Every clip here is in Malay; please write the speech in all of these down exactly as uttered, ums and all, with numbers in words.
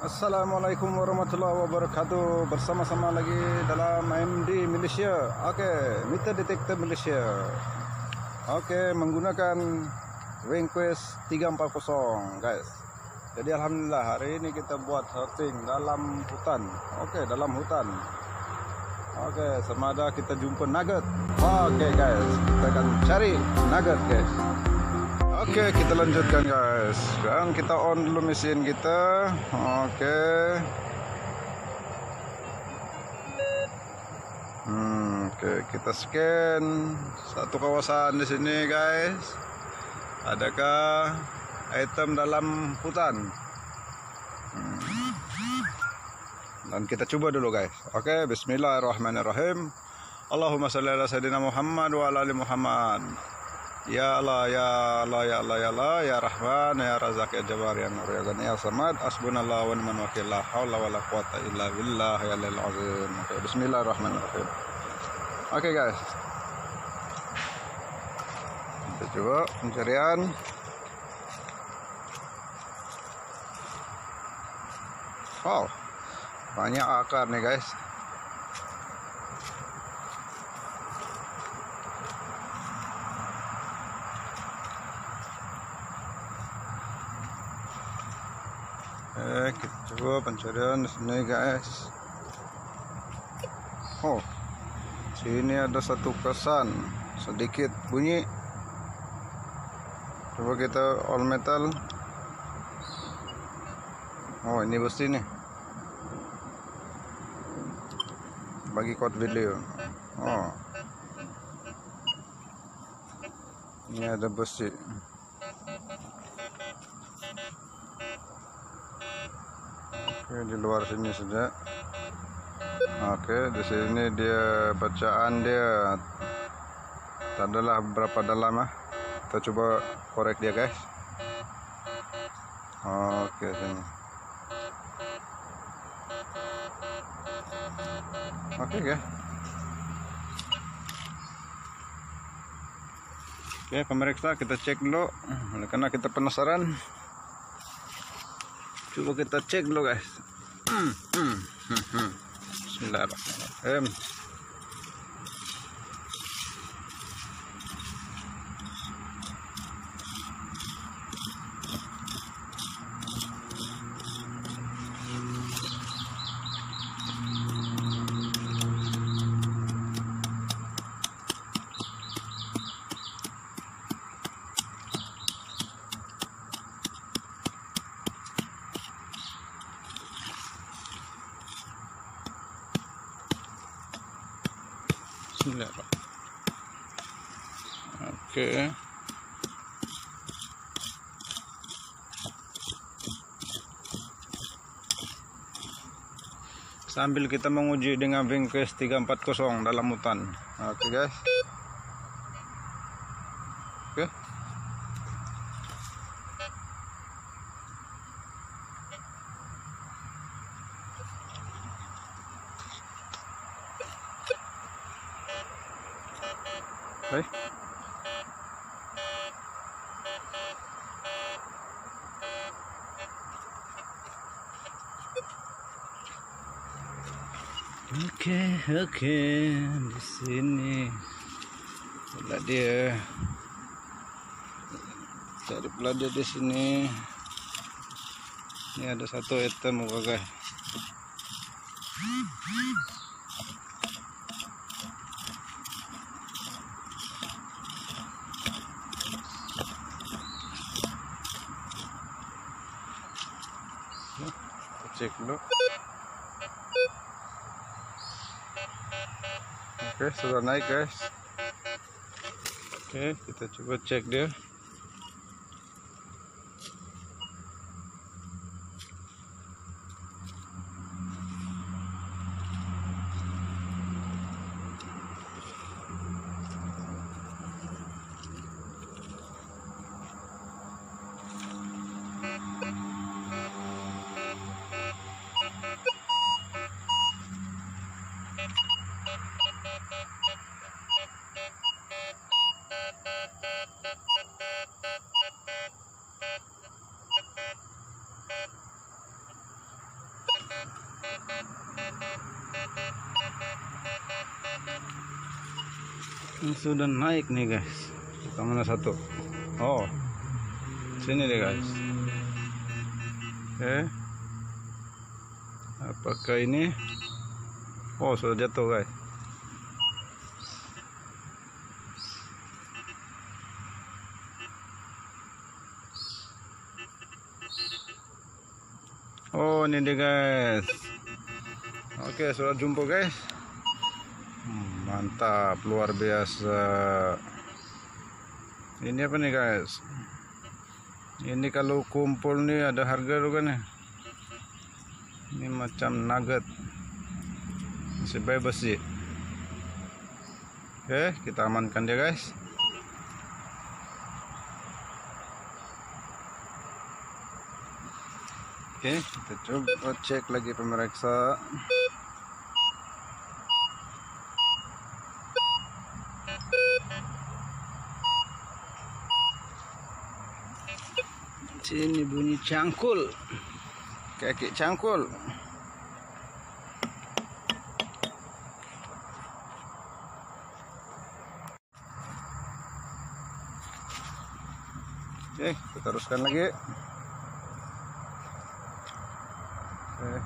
Assalamualaikum warahmatullahi wabarakatuh. Bersama-sama lagi dalam M D Malaysia. Okey, meter detektor Malaysia. Okey, menggunakan Request tiga empat kosong, guys. Jadi alhamdulillah hari ini kita buat hunting dalam hutan. Okey, dalam hutan. Okey, semada kita jumpa nugget. Okey, guys. Kita akan cari nugget, guys. Oke, kita lanjutkan, guys. Sekarang kita on dulu mesin kita. Oke. Hmm, oke, kita scan satu kawasan di sini, guys. Adakah item dalam hutan? Hmm. Dan kita coba dulu, guys. Oke, bismillahirrahmanirrahim. Allahumma shalli ala sayyidina Muhammad wa ala ali Muhammad. Ya Allah, ya Allah, ya Allah, ya Allah, ya Rahman, ya Razak, ya Jabbar, ya Nur, ya Ghani, ya Samad, hasbunallah wa ni'mal wakil, la haula wa la quwata illa billah, ya Lil Azim. Okay, bismillahirrahmanirrahim. Oke, okay, guys. Kita coba pencarian. Wow, banyak akar nih, guys. Eh, kita coba pencarian di sini, guys. Oh, sini ada satu kesan sedikit bunyi. Coba kita all metal. Oh, ini besi nih. Bagi quote video. Oh, ini ada besi. Oke, di luar sini saja. Oke, di sini dia bacaan dia adalah berapa dalam ah. Kita coba korek dia, guys. Oke, sini. Oke, guys. Oke, pemirsa, kita cek dulu karena kita penasaran. Coba kita cek dulu, guys. Hmm, hmm, hmm, hmm. Bismillahirrahmanirrahim. Oke. Sambil kita menguji dengan Request tiga empat kosong dalam hutan. Oke, guys. Oke. Oke. Oke, oke, di sini pula dia. Cari pula dia di sini. Ini ada satu item, guys. Cek dulu. Oke, sudah naik, guys. Oke, kita coba cek dia. Ini sudah naik nih guys. Kita mana satu? Oh, sini deh guys. Oke. Apakah ini? Oh, sudah jatuh guys. Oh, ini dia guys. Oke, sudah jumpa guys. Hmm, mantap, luar biasa. Ini apa nih guys? Ini kalau kumpul nih ada harga juga nih. Ini macam nugget, masih bebas sih. Oke, kita amankan dia guys. Oke, kita coba cek lagi pemeriksa. Sini bunyi cangkul, kaki cangkul. Oke, kita teruskan lagi. Oke.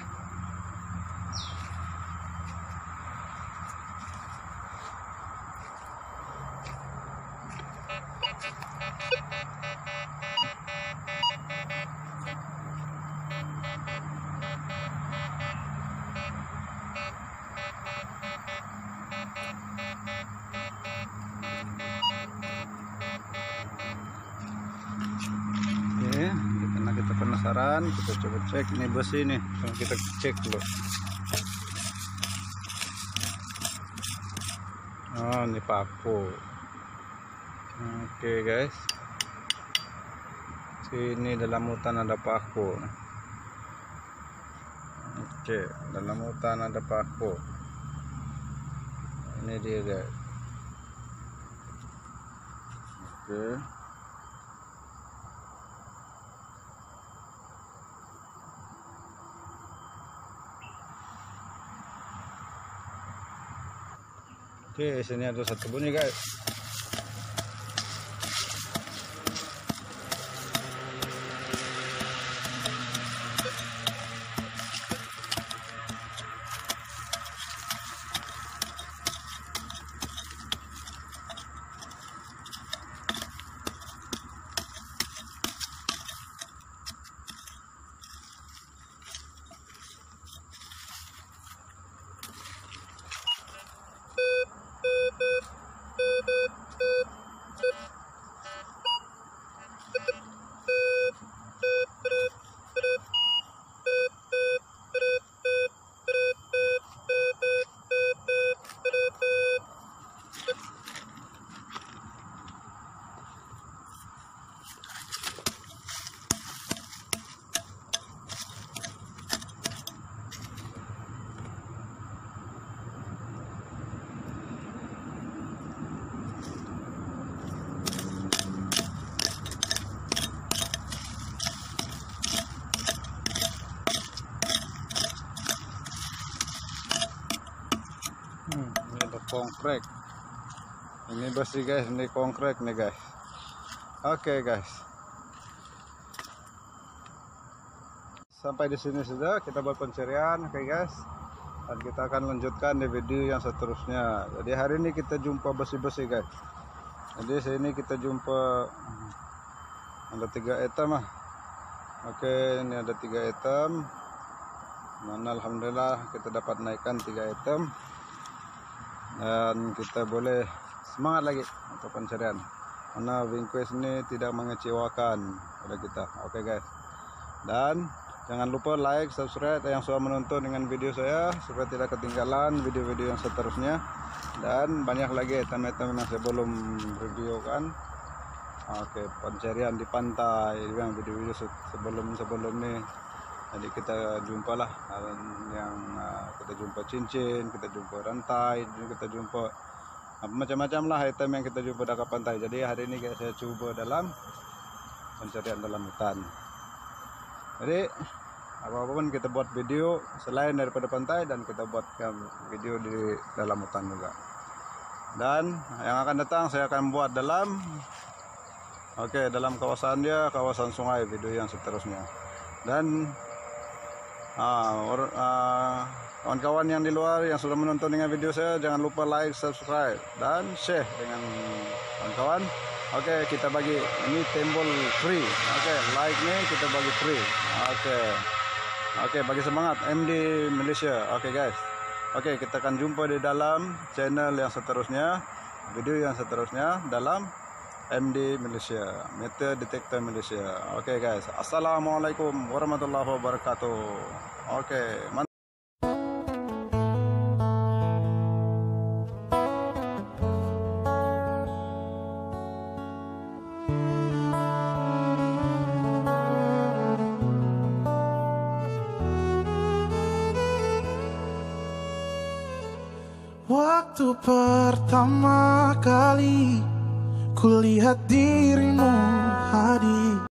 Karena kita penasaran, kita coba cek ini besi ini. Kita cek dulu. Oh, ini paku. Oke guys, sini dalam hutan ada paku. Oke, dalam hutan ada paku. Ini dia guys. Oke. Oke, sini ada satu bunyi guys. Hmm, ini ada konkrek. Ini besi guys, ini konkrek nih guys. Oke guys, sampai di sini sudah kita buat pencarian, oke guys. Dan kita akan lanjutkan di video yang seterusnya. Jadi hari ini kita jumpa besi-besi guys. Jadi sini kita jumpa ada tiga item ah. Oke, ini ada tiga item. Mana alhamdulillah kita dapat naikkan tiga item. Dan kita boleh semangat lagi untuk pencarian, karena Vinquest ini tidak mengecewakan pada kita. Oke guys, dan jangan lupa like, subscribe yang sudah menonton dengan video saya supaya tidak ketinggalan video-video yang seterusnya. Dan banyak lagi item-item yang saya belum review kan. Oke, pencarian di pantai yang video-video sebelum-sebelum nih. Jadi kita jumpalah yang uh, kita jumpa cincin, kita jumpa rantai, kita jumpa uh, macam-macam lah item yang kita jumpa dekat pantai. Jadi hari ini saya coba dalam pencarian dalam hutan. Jadi apa-apapun kita buat video selain daripada pantai, dan kita buat video di dalam hutan juga. Dan yang akan datang saya akan buat dalam Oke, dalam kawasan dia, kawasan sungai, video yang seterusnya. Dan kawan-kawan uh, uh, yang di luar yang sudah menonton dengan video saya, jangan lupa like, subscribe, dan share dengan kawan-kawan. Oke, kita bagi ini tombol free. Oke, like nih kita bagi free. Oke, oke, bagi semangat M D Malaysia. Oke guys, oke kita akan jumpa di dalam channel yang seterusnya, video yang seterusnya dalam M D Malaysia, Meteor Detector Malaysia. Oke guys, assalamualaikum warahmatullahi wabarakatuh. Oke, mantap. Waktu pertama kali kulihat dirimu